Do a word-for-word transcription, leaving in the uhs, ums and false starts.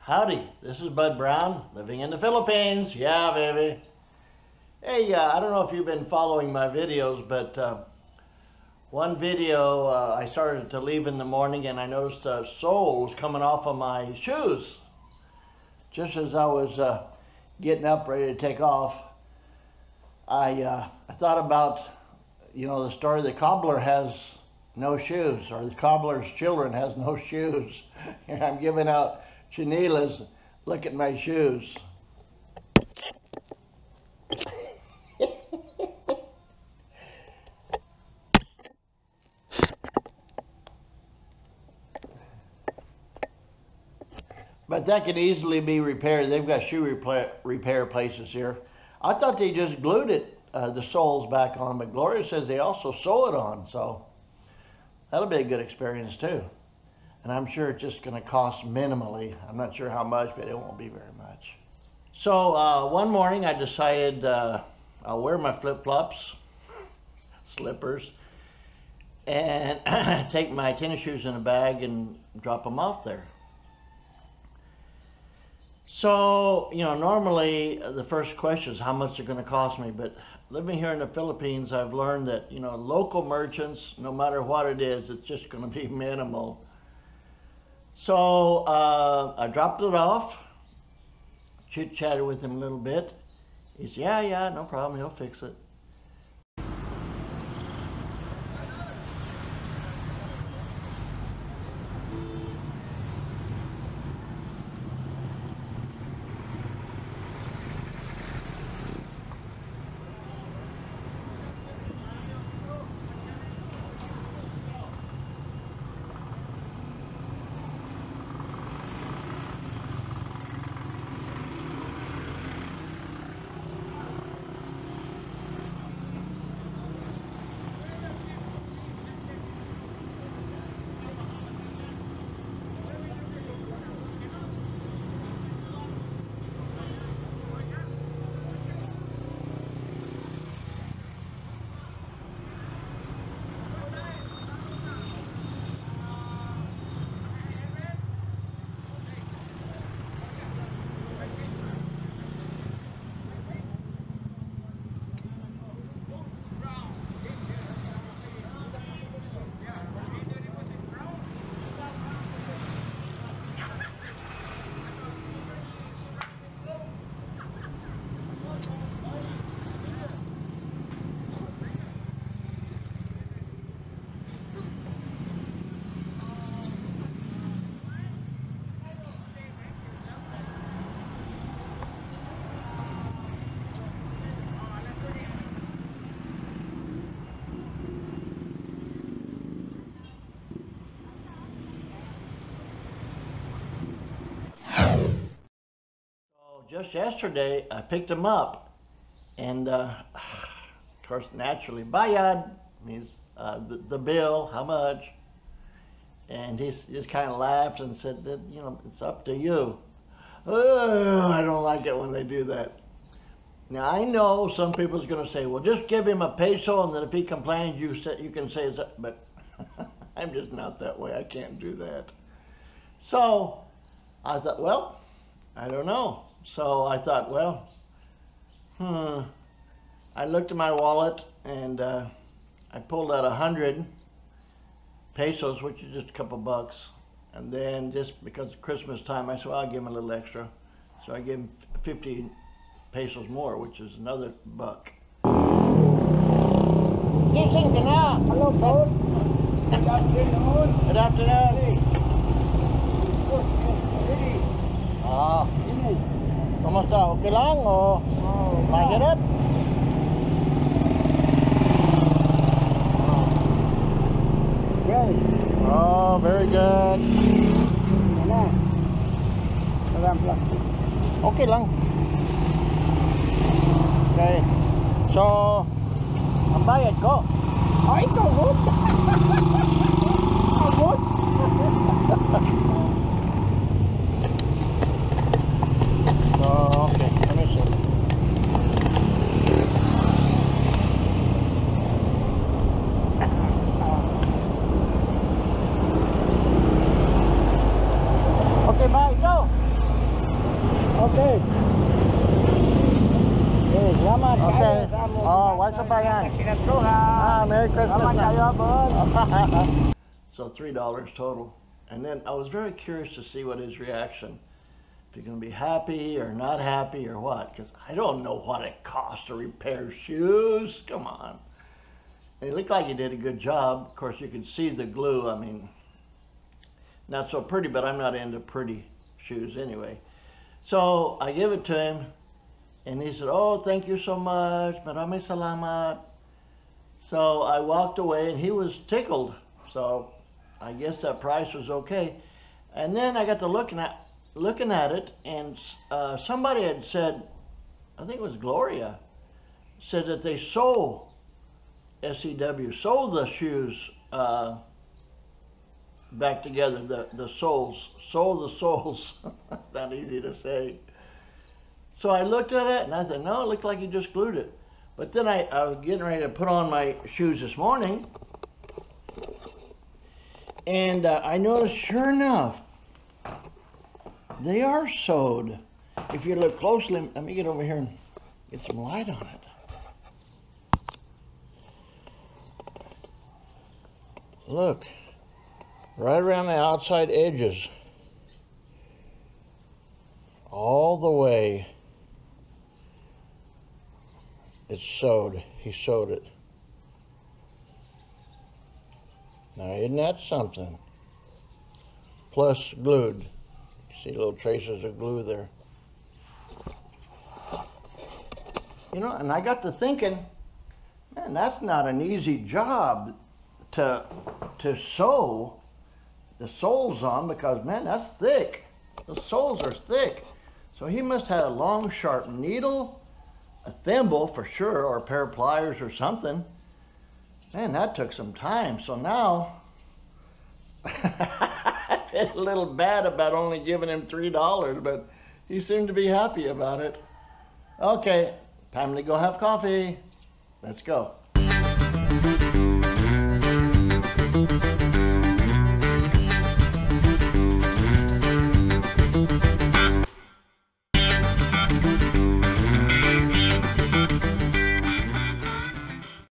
Howdy, this is Bud Brown, living in the Philippines. Yeah, baby. Hey, uh, I don't know if you've been following my videos, but uh, one video uh, I started to leave in the morning and I noticed uh, soles coming off of my shoes. Just as I was uh, getting up, ready to take off, I, uh, I thought about, you know, the story, the cobbler has no shoes, or the cobbler's children has no shoes. And I'm giving out chinelas, look at my shoes. But that can easily be repaired. They've got shoe repair, repair places here. I thought they just glued it, uh, the soles back on, but Gloria says they also sew it on, so that'll be a good experience too. And I'm sure it's just gonna cost minimally. I'm not sure how much, but it won't be very much. So uh, one morning I decided uh, I'll wear my flip-flops, slippers, and take my tennis shoes in a bag and drop them off there. So, you know, normally the first question is how much they're going to cost me, but living here in the Philippines, I've learned that, you know, local merchants, no matter what it is, it's just going to be minimal. So uh, I dropped it off, chit-chatted with him a little bit. He said, yeah, yeah, no problem, he'll fix it. Just yesterday, I picked him up, and uh, of course, naturally, bayad means uh, the, the bill, how much, and he just kind of laughed and said that, you know, it's up to you. Oh, I don't like it when they do that. Now, I know some people's going to say, well, just give him a peso, and then if he complains, you, say, you can say, it's up. But I'm just not that way. I can't do that. So I thought, well, I don't know. So I thought, well, hmm. I looked at my wallet and uh, I pulled out a hundred pesos, which is just a couple bucks. And then just because it's Christmas time, I said, well, I'll give him a little extra. So I gave him fifty pesos more, which is another buck. Gising ka na. Hello, boss. Good afternoon. Good afternoon. Ah. Kamusta? Okay lang o mahirap? Okay. Oh, very good. Ano? Walang plastic. Okay lang. Okay. So, ang bayad ko. Oh, ito, good. Oh, good. Oh, okay, let me see. Okay, bye, go. Ah, Merry Christmas. Salamat kayo, boss. So three dollars total. And then I was very curious to see what his reaction, if he's going to be happy or not happy or what, because I don't know what it costs to repair shoes. Come on. And he looked like he did a good job. Of course, you could see the glue. I mean, not so pretty, but I'm not into pretty shoes anyway. So I give it to him, and he said, oh, thank you so much. Maraming salamat. So I walked away, and he was tickled. So I guess that price was okay. And then I got to looking at looking at it, and uh, somebody had said, I think it was Gloria, said that they sew S E W, sew the shoes uh, back together, the, the soles, sew the soles. Not easy to say. So I looked at it and I thought, no, it looked like you just glued it. But then I, I was getting ready to put on my shoes this morning, and uh, I noticed, sure enough, they are sewed. If you look closely, let me get over here and get some light on it. Look, right around the outside edges, all the way, it's sewed. He sewed it. Now, isn't that something? Plus glued. See little traces of glue there. You know, and I got to thinking, man, that's not an easy job to to sew the soles on, because man, that's thick. The soles are thick. So he must have a long, sharp needle, a thimble for sure, or a pair of pliers or something. Man, that took some time. So now I feel a little bad about only giving him three dollars, but he seemed to be happy about it. Okay, time to go have coffee. Let's go.